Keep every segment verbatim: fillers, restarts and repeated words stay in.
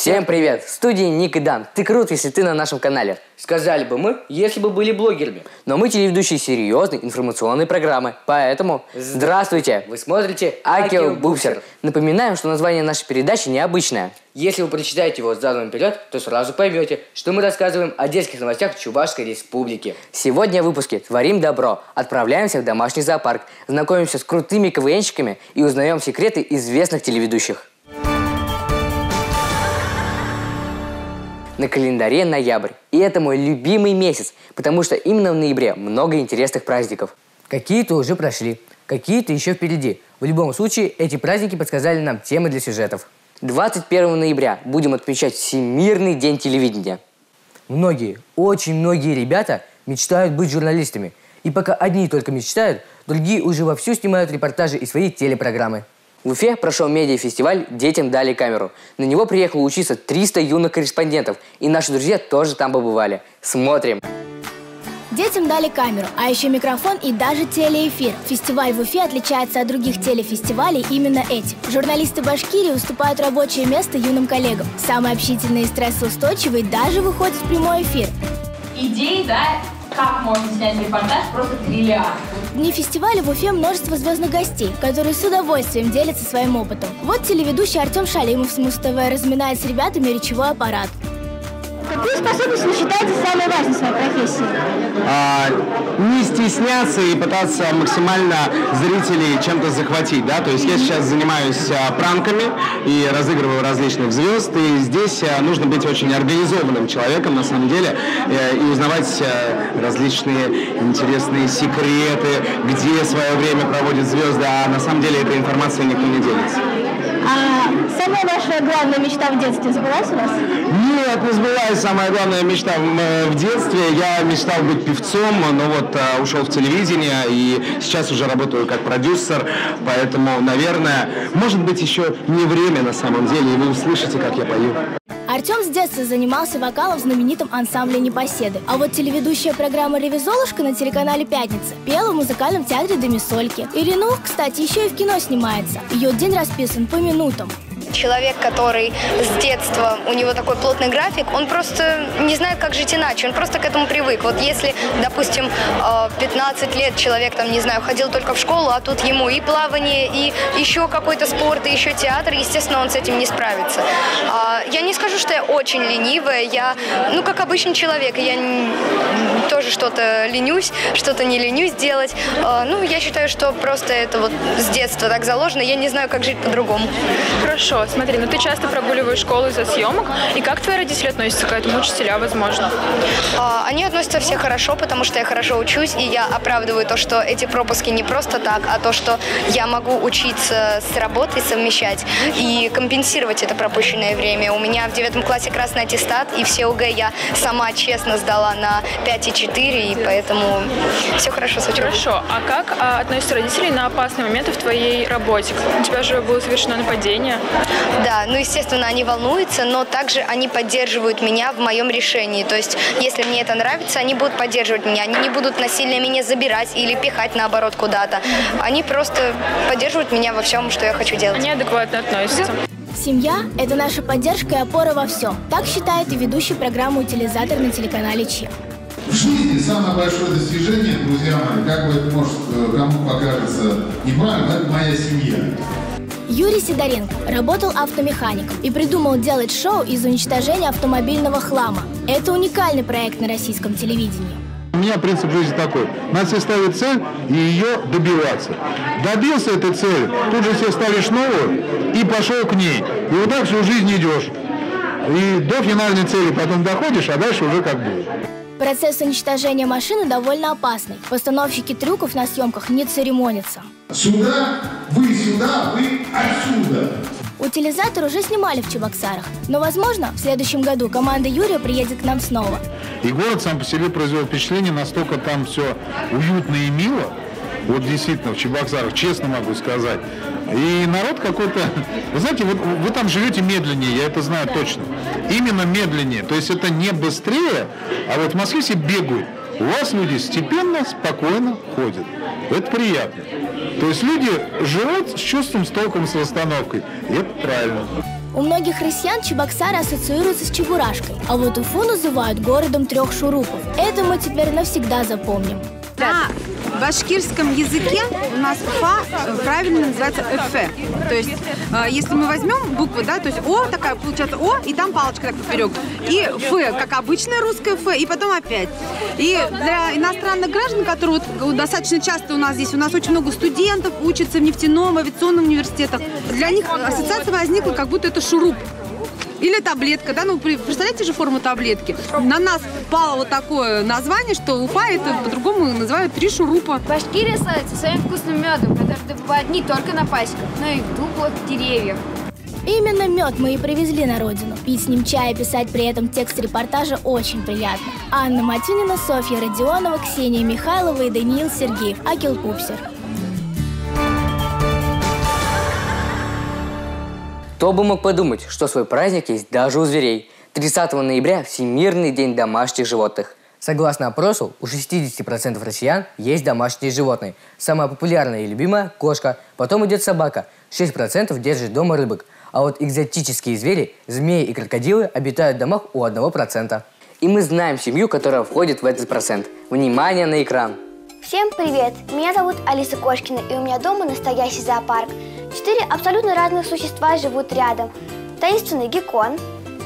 Всем привет! В студии Ник и Дан. Ты крут, если ты на нашем канале. Сказали бы мы, если бы были блогерами. Но мы телеведущие серьезной информационной программы. Поэтому здравствуйте! Вы смотрите Акио Буксер. Напоминаем, что название нашей передачи необычное. Если вы прочитаете его задом вперед, то сразу поймете, что мы рассказываем о детских новостях Чувашской Республики. Сегодня в выпуске «Творим добро». Отправляемся в домашний зоопарк, знакомимся с крутыми КВНщиками и узнаем секреты известных телеведущих. На календаре ноябрь. И это мой любимый месяц, потому что именно в ноябре много интересных праздников. Какие-то уже прошли, какие-то еще впереди. В любом случае, эти праздники подсказали нам темы для сюжетов. двадцать первого ноября будем отмечать Всемирный день телевидения. Многие, очень многие ребята мечтают быть журналистами. И пока одни только мечтают, другие уже вовсю снимают репортажи и свои телепрограммы. В Уфе прошел медиафестиваль «Детям дали камеру». На него приехало учиться триста юных корреспондентов, и наши друзья тоже там побывали. Смотрим! Детям дали камеру, а еще микрофон и даже телеэфир. Фестиваль в Уфе отличается от других телефестивалей именно этим. Журналисты Башкирии уступают рабочее место юным коллегам. Самые общительные и стрессоустойчивые даже выходят в прямой эфир. Идеи, да, как можно снять репортаж, просто триллиард. В дни фестиваля в Уфе множество звездных гостей, которые с удовольствием делятся своим опытом. Вот телеведущий Артем Шалимов с Муз-ТВ разминает с ребятами речевой аппарат. Какую способность вы считаете самой важной в своей профессии? А, не стесняться и пытаться максимально зрителей чем-то захватить, да, то есть я сейчас занимаюсь а, пранками и разыгрываю различных звезд, и здесь а, нужно быть очень организованным человеком на самом деле э, и узнавать а, различные интересные секреты, где свое время проводят звезды, а на самом деле этой информацией никто не делится. А самая ваша главная мечта в детстве сбылась у вас? Нет, не сбылась самая главная мечта в, в детстве. Я мечтал быть певцом, но вот а, ушел в телевидение и сейчас уже работаю как продюсер, поэтому, наверное, может быть еще не время на самом деле, и вы услышите, как я пою. Артем с детства занимался вокалом в знаменитом ансамбле «Непоседы». А вот телеведущая программа «Ревизолушка» на телеканале «Пятница» пела в музыкальном театре «Домисольки». Иринух, кстати, еще и в кино снимается. Ее день расписан по минутам. Человек, который с детства, у него такой плотный график, он просто не знает, как жить иначе, он просто к этому привык. Вот если, допустим, пятнадцать лет человек, там, не знаю, ходил только в школу, а тут ему и плавание, и еще какой-то спорт, и еще театр, естественно, он с этим не справится. Я не скажу, что я очень ленивая, я, ну, как обычный человек, я тоже что-то ленюсь, что-то не ленюсь делать. Ну, я считаю, что просто это вот с детства так заложено, я не знаю, как жить по-другому. Хорошо, смотри, ну ты часто прогуливаешь школу из-за съемок, и как твои родители относятся к этому, учителя, возможно? А, они относятся все хорошо, потому что я хорошо учусь, и я оправдываю то, что эти пропуски не просто так, а то, что я могу учиться с работой, совмещать и компенсировать это пропущенное время. У меня в девятом классе красный аттестат, и все ОГЭ я сама честно сдала на пять и четыре, и поэтому все хорошо с учебой. Хорошо, а как а, относятся родители на опасные моменты в твоей работе? У тебя же было совершено нападение. Да, ну, естественно, они волнуются, но также они поддерживают меня в моем решении. То есть, если мне это нравится, они будут поддерживать меня. Они не будут насильно меня забирать или пихать, наоборот, куда-то. Они просто поддерживают меня во всем, что я хочу делать. Они адекватно относятся. Семья – это наша поддержка и опора во всем. Так считает и ведущий программу «Утилизатор» на телеканале ЧЕ. В жизни самое большое достижение, друзья мои, как бы это может кому покажется неправильно, это моя семья. Юрий Сидоренко работал автомехаником и придумал делать шоу из уничтожения автомобильного хлама. Это уникальный проект на российском телевидении. У меня принцип жизни такой. Надо себе ставить цель и ее добиваться. Добился этой цели, тут же себе ставишь новую и пошел к ней. И вот так всю жизнь идешь. И до финальной цели потом доходишь, а дальше уже как будет. Процесс уничтожения машины довольно опасный. Постановщики трюков на съемках не церемонятся. Сюда, вы сюда, вы отсюда. Утилизатор уже снимали в Чебоксарах. Но, возможно, в следующем году команда Юрия приедет к нам снова. И город сам по себе произвел впечатление, настолько там все уютно и мило. Вот действительно, в Чебоксарах, честно могу сказать. И народ какой-то... Вы знаете, вот вы там живете медленнее, я это знаю точно. Именно медленнее. То есть это не быстрее, а вот в Москве все бегают. У вас люди степенно, спокойно ходят. Это приятно. То есть люди живут с чувством, с толком, с расстановкой. И это правильно. У многих россиян Чебоксары ассоциируются с Чебурашкой, а вот Уфу называют городом трех шурупов. Это мы теперь навсегда запомним. На башкирском языке у нас Уфа правильно называется Эфе. То есть, если мы возьмем буквы, да, то есть О такая, получается О, и там палочка так поперек. И Ф, как обычная русская Ф, и потом опять. И для иностранных граждан, которые вот достаточно часто у нас здесь, у нас очень много студентов учатся в нефтяном, авиационном университетах, для них ассоциация возникла, как будто это шуруп. Или таблетка, да, ну представляете же форму таблетки. На нас пало вот такое название, что Уфа это по-другому называют три шурупа. Башкирия славится своим вкусным медом, который добывают не только на пасеках, но и в дуплах деревьев. Именно мед мы и привезли на родину. Пить с ним чай и писать при этом текст репортажа очень приятно. Анна Матюнина, Софья Родионова, Ксения Михайлова и Даниил Сергеев. Акил Пупсер. Кто бы мог подумать, что свой праздник есть даже у зверей. тридцатого ноября – Всемирный день домашних животных. Согласно опросу, у шестидесяти процентов россиян есть домашние животные. Самая популярная и любимая – кошка, потом идет собака, шесть процентов держит дома рыбок. А вот экзотические звери, змеи и крокодилы обитают в домах у одного процента. И мы знаем семью, которая входит в этот процент. Внимание на экран! Всем привет! Меня зовут Алиса Кошкина, и у меня дома настоящий зоопарк. Четыре абсолютно разных существа живут рядом. Таинственный геккон,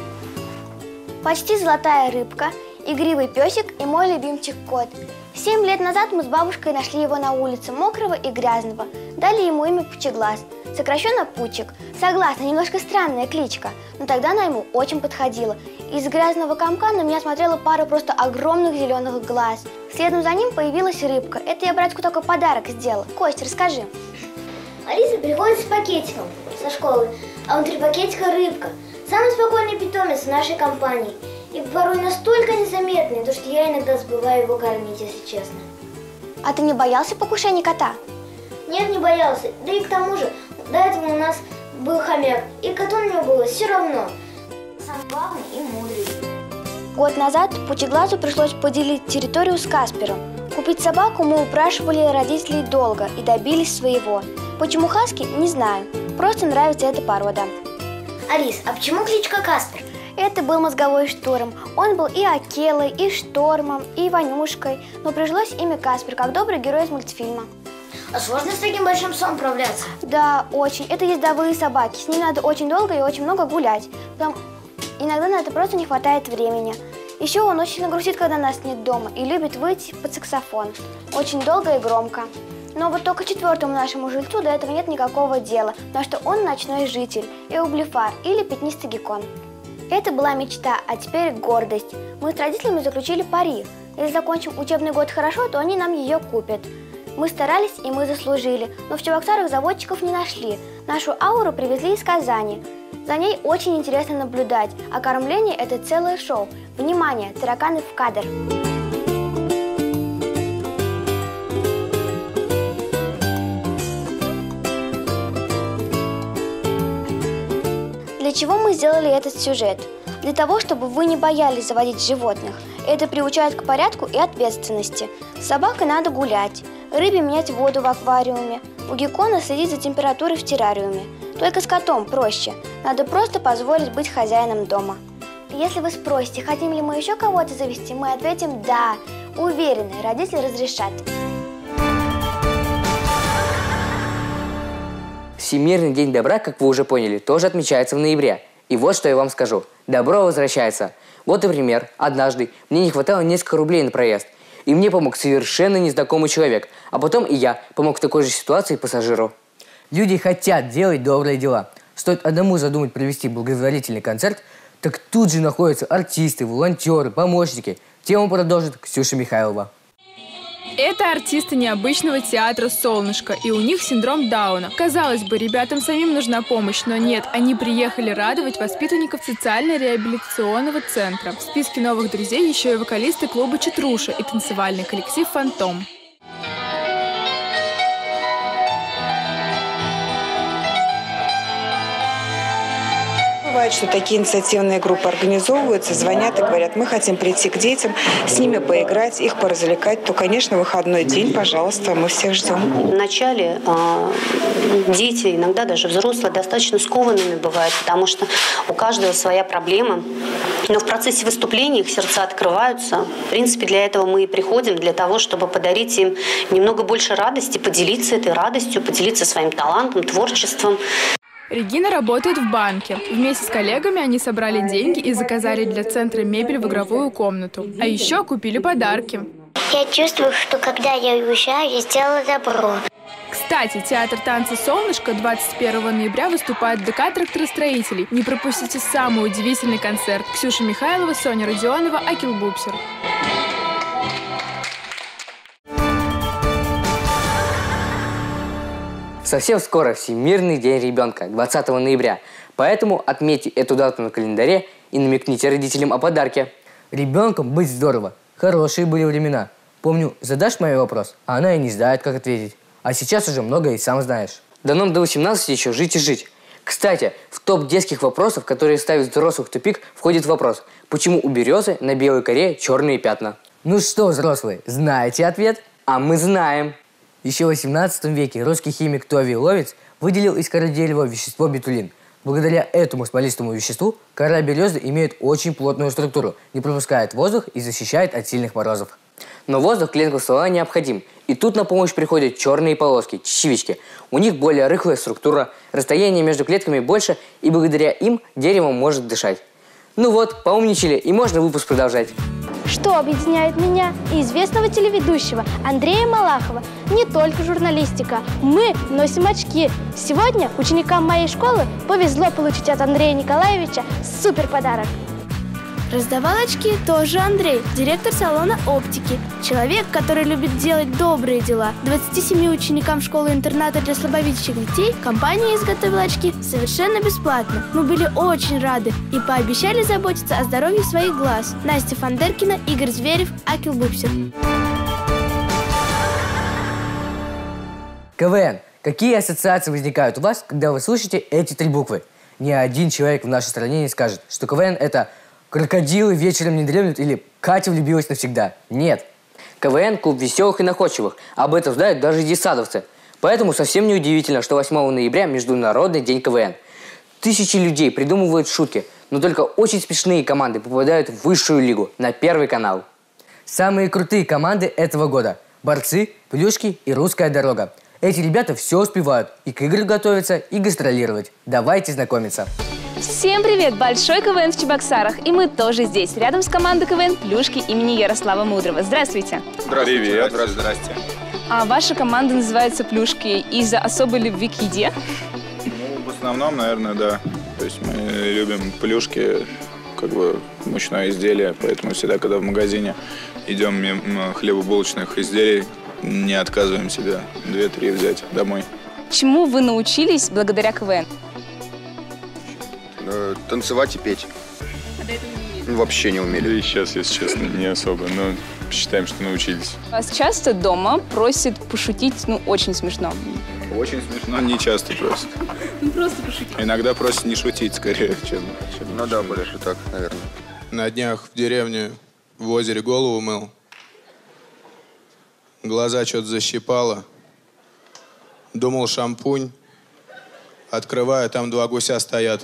почти золотая рыбка, игривый песик и мой любимчик кот. Семь лет назад мы с бабушкой нашли его на улице, мокрого и грязного. Дали ему имя Пучеглаз, сокращенно Пучек. Согласна, немножко странная кличка, но тогда она ему очень подходила. Из грязного комка на меня смотрела пара просто огромных зеленых глаз. Следом за ним появилась рыбка. Это я братику такой подарок сделала. Кость, расскажи. Алиса приходит с пакетиком со школы, а внутри пакетика рыбка. Самый спокойный питомец в нашей компании. И порой настолько незаметный, что я иногда забываю его кормить, если честно. А ты не боялся покушения кота? Нет, не боялся. Да и к тому же, до этого у нас был хомяк, и коту на него было все равно. Сам главный и мудрый. Год назад Пучеглазу пришлось поделить территорию с Каспером. Купить собаку мы упрашивали родителей долго и добились своего. Почему хаски, не знаю. Просто нравится эта порода. Алис, а почему кличка Каспер? Это был мозговой штурм. Он был и Акелой, и Штормом, и Ванюшкой. Но прижилось имя Каспер, как добрый герой из мультфильма. А сложно с таким большим псом управляться? Да, очень. Это ездовые собаки. С ними надо очень долго и очень много гулять. Потому... Иногда на это просто не хватает времени. Еще он очень сильно грустит, когда нас нет дома, и любит выйти под саксофон. Очень долго и громко. Но вот только четвертому нашему жильцу до этого нет никакого дела, потому что он ночной житель, эублефар или пятнистый геккон. Это была мечта, а теперь гордость. Мы с родителями заключили пари. Если закончим учебный год хорошо, то они нам ее купят. Мы старались, и мы заслужили, но в Чебоксарах заводчиков не нашли. Нашу ауру привезли из Казани. За ней очень интересно наблюдать, а кормление – это целое шоу. Внимание, тараканы в кадр! Для чего мы сделали этот сюжет? Для того, чтобы вы не боялись заводить животных. Это приучает к порядку и ответственности. С собакой надо гулять, рыбе менять воду в аквариуме, у геккона следить за температурой в террариуме. Только с котом проще. Надо просто позволить быть хозяином дома. Если вы спросите, хотим ли мы еще кого-то завести, мы ответим «да». Уверены, родители разрешат. Всемирный день добра, как вы уже поняли, тоже отмечается в ноябре. И вот что я вам скажу. Добро возвращается. Вот, например, однажды мне не хватало несколько рублей на проезд. И мне помог совершенно незнакомый человек. А потом и я помог в такой же ситуации пассажиру. Люди хотят делать добрые дела. Стоит одному задумать провести благотворительный концерт, так тут же находятся артисты, волонтеры, помощники. Тему продолжит Ксюша Михайлова. Это артисты необычного театра «Солнышко», и у них синдром Дауна. Казалось бы, ребятам самим нужна помощь, но нет, они приехали радовать воспитанников социально-реабилитационного центра. В списке новых друзей еще и вокалисты клуба «Читруша» и танцевальный коллектив «Фантом». бывает, что такие инициативные группы организовываются, звонят и говорят, мы хотим прийти к детям, с ними поиграть, их поразвлекать, то, конечно, выходной день, пожалуйста, мы всех ждем. Вначале э, дети, иногда даже взрослые, достаточно скованными бывают, потому что у каждого своя проблема. Но в процессе выступления их сердца открываются. В принципе, для этого мы и приходим, для того, чтобы подарить им немного больше радости, поделиться этой радостью, поделиться своим талантом, творчеством. Регина работает в банке. Вместе с коллегами они собрали деньги и заказали для центра мебель в игровую комнату. А еще купили подарки. Я чувствую, что когда я уезжаю, я сделала добро. Кстати, театр танца «Солнышко» двадцать первого ноября выступает в ДК тракторостроителей. Не пропустите самый удивительный концерт. Ксюша Михайлова, Соня Родионова, Акил Бупсер. Совсем скоро Всемирный день ребенка, двадцатого ноября. Поэтому отметьте эту дату на календаре и намекните родителям о подарке. Ребенком быть здорово. Хорошие были времена. Помню, задашь мой вопрос, а она и не знает, как ответить. А сейчас уже многое и сам знаешь. Да нам до восемнадцати еще жить и жить. Кстати, в топ детских вопросов, которые ставят взрослых в тупик, входит вопрос, почему у березы на белой коре черные пятна? Ну что, взрослые, знаете ответ? А мы знаем. Еще в восемнадцатом веке русский химик Товий Ловец выделил из коры дерева вещество бетулин. Благодаря этому смолистому веществу кора березы имеет очень плотную структуру, не пропускает воздух и защищает от сильных морозов. Но воздух клеткам ствола необходим. И тут на помощь приходят черные полоски, чечевички. У них более рыхлая структура, расстояние между клетками больше, и благодаря им дерево может дышать. Ну вот, поумничали, и можно выпуск продолжать. Что объединяет меня и известного телеведущего Андрея Малахова? Не только журналистика. Мы носим очки. Сегодня ученикам моей школы повезло получить от Андрея Николаевича супер подарок. Раздавал очки тоже Андрей, директор салона оптики. Человек, который любит делать добрые дела. двадцати семи ученикам школы-интерната для слабовидящих детей компания изготовила очки совершенно бесплатно. Мы были очень рады и пообещали заботиться о здоровье своих глаз. Настя Фандеркина, Игорь Зверев, Акил Бупсер. КВН. Какие ассоциации возникают у вас, когда вы слышите эти три буквы? Ни один человек в нашей стране не скажет, что КВН – это крокодилы вечером не дремлют или Катя влюбилась навсегда. Нет. КВН – клуб веселых и находчивых. Об этом знают даже детсадовцы. Поэтому совсем не удивительно, что восьмого ноября – Международный день КВН. Тысячи людей придумывают шутки, но только очень смешные команды попадают в высшую лигу, на Первый канал. Самые крутые команды этого года – «Борцы», «Плюшки» и «Русская дорога». Эти ребята все успевают – и к играм готовиться, и гастролировать. Давайте знакомиться. Всем привет! Большой КВН в Чебоксарах. И мы тоже здесь, рядом с командой КВН «Плюшки» имени Ярослава Мудрого. Здравствуйте! Здравствуйте! Привет. Здрасте! А ваша команда называется «Плюшки» из-за особой любви к еде? Ну, в основном, наверное, да. То есть мы любим плюшки, как бы мучное изделие, поэтому всегда, когда в магазине идем мимо хлебобулочных изделий, не отказываем себе две-три взять домой. Чему вы научились благодаря КВН? Танцевать и петь. А до этого не умели? Вообще не умели. Да и сейчас, если честно, не особо, но считаем, что научились. Вас часто дома просят пошутить, ну, очень смешно? Очень смешно. Не часто просят. Ну, просто пошутить. Иногда просят не шутить, скорее, чем... чем ну да, больше так, наверное. На днях в деревне в озере голову мыл. Глаза что-то защипало. Думал, шампунь. Открываю, там два гуся стоят.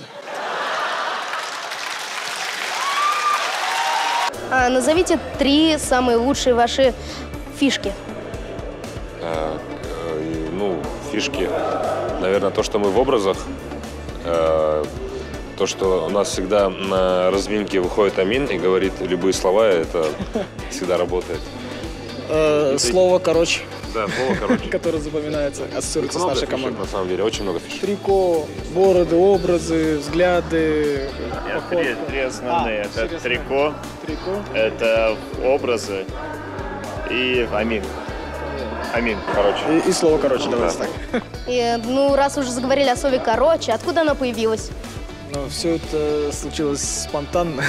А, назовите три самые лучшие ваши фишки. А, ну, фишки, наверное, то, что мы в образах, а, то, что у нас всегда на разминке выходит Амин и говорит любые слова, это всегда работает. Слово «короче». Да, слово «короче». Которое запоминается, ассоциируется с нашей командой. На самом деле, очень много фишек. Трико, бороды, образы, взгляды. Нет, три, три основные. А, это трико, трико, это образы и Амин. Амин, короче. И, и слово «короче», давайте да. так. И, ну, раз уже заговорили о слове «короче», откуда оно появилось? Ну, все это случилось спонтанно.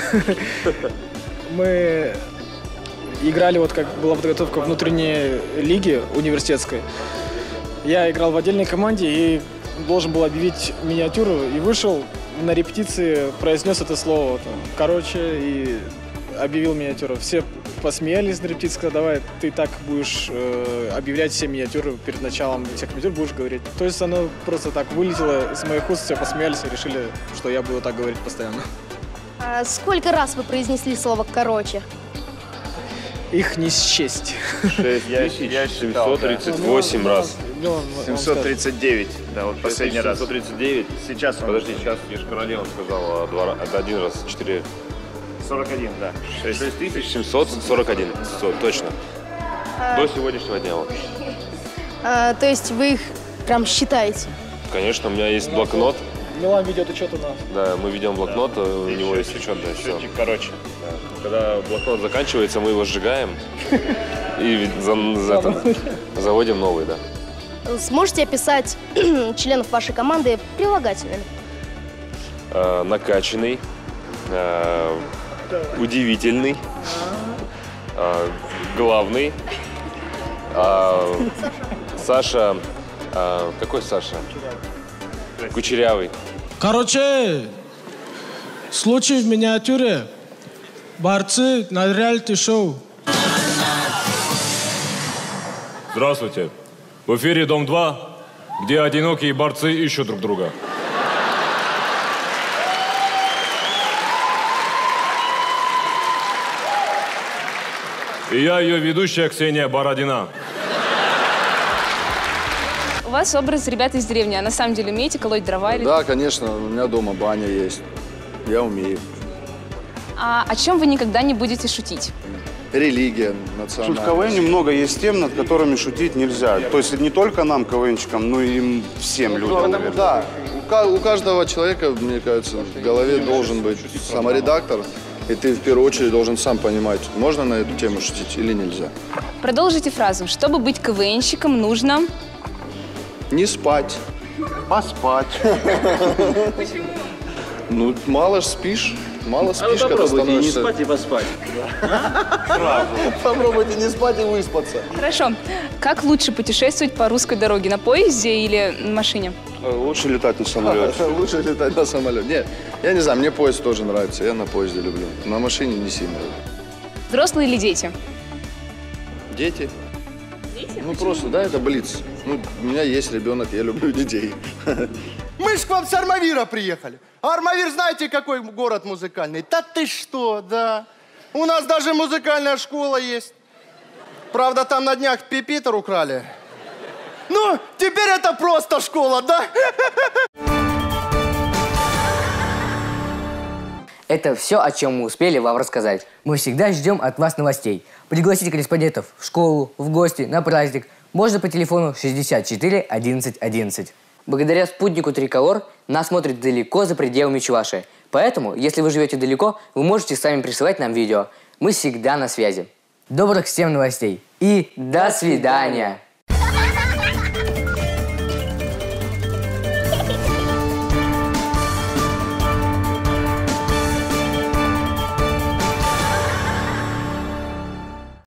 Мы играли, вот как была подготовка внутренней лиги университетской. Я играл в отдельной команде и должен был объявить миниатюру. И вышел на репетиции произнес это слово, там, короче, и объявил миниатюру. Все посмеялись на репетиции, сказали, давай ты так будешь э, объявлять все миниатюры перед началом всех миниатюр, будешь говорить. То есть оно просто так вылетело из моих уст, все посмеялись и решили, что я буду так говорить постоянно. А сколько раз вы произнесли слово «короче»? Их не счесть. семьсот тридцать восемь раз. семьсот тридцать девять, да, вот последний раз. семьсот тридцать девять. Сейчас он... Подожди, сейчас Ешь Королева сказал два, один раз, четыре. сорок один, да. шесть тысяч семьсот сорок один, точно. А... До сегодняшнего дня. Вот. А, то есть вы их прям считаете? Конечно, у меня есть блокнот. Милан ведет учет у нас. Да, мы ведем блокнот, да. У него есть учет, да, все. Короче. Да. Когда блокнот заканчивается, мы его сжигаем и за, за это, заводим новый, да. Сможете описать членов вашей команды прилагательными? Э, накачанный, э, удивительный, э, главный. Э, Саша. Э, какой Саша? Кучерявый. Короче, случай в миниатюре. Борцы на реалити-шоу. Здравствуйте. В эфире Дом два, где одинокие борцы ищут друг друга. И я ее ведущая Ксения Бородина. У вас образ ребят из деревни, а на самом деле умеете колоть дрова? Или... Да, конечно, у меня дома баня есть. Я умею. А о чем вы никогда не будете шутить? Религия национальная. В КВН немного есть тем, над которыми шутить нельзя. То есть не только нам, КВНщикам, но и всем людям, наверное. Да, у каждого человека, мне кажется, в голове должен быть саморедактор. И ты в первую очередь должен сам понимать, можно на эту тему шутить или нельзя. Продолжите фразу. Чтобы быть КВНщиком, нужно... Не спать. Поспать. Почему? Ну, мало ж спишь. Мало спишь, а когда становишься... не спать и поспать. Попробуйте не спать и выспаться. Хорошо. Как лучше путешествовать по русской дороге? На поезде или на машине? Лучше летать на самолете. Лучше летать на самолете. Нет, я не знаю, мне поезд тоже нравится. Я на поезде люблю. На машине не сильно. Взрослые или дети? Дети. Дети? Ну, просто, да, это блиц. Ну, у меня есть ребенок, я люблю детей. Мы ж к вам с Армавира приехали. А Армавир, знаете, какой город музыкальный? Да ты что, да. У нас даже музыкальная школа есть. Правда, там на днях пипитер украли. Ну, теперь это просто школа, да? Это все, о чем мы успели вам рассказать. Мы всегда ждем от вас новостей. Пригласите корреспондентов в школу, в гости, на праздник. Можно по телефону шестьдесят четыре одиннадцать одиннадцать. Благодаря спутнику Триколор нас смотрят далеко за пределами Чувашии. Поэтому, если вы живете далеко, вы можете сами присылать нам видео. Мы всегда на связи. Добрых всем новостей. И до свидания.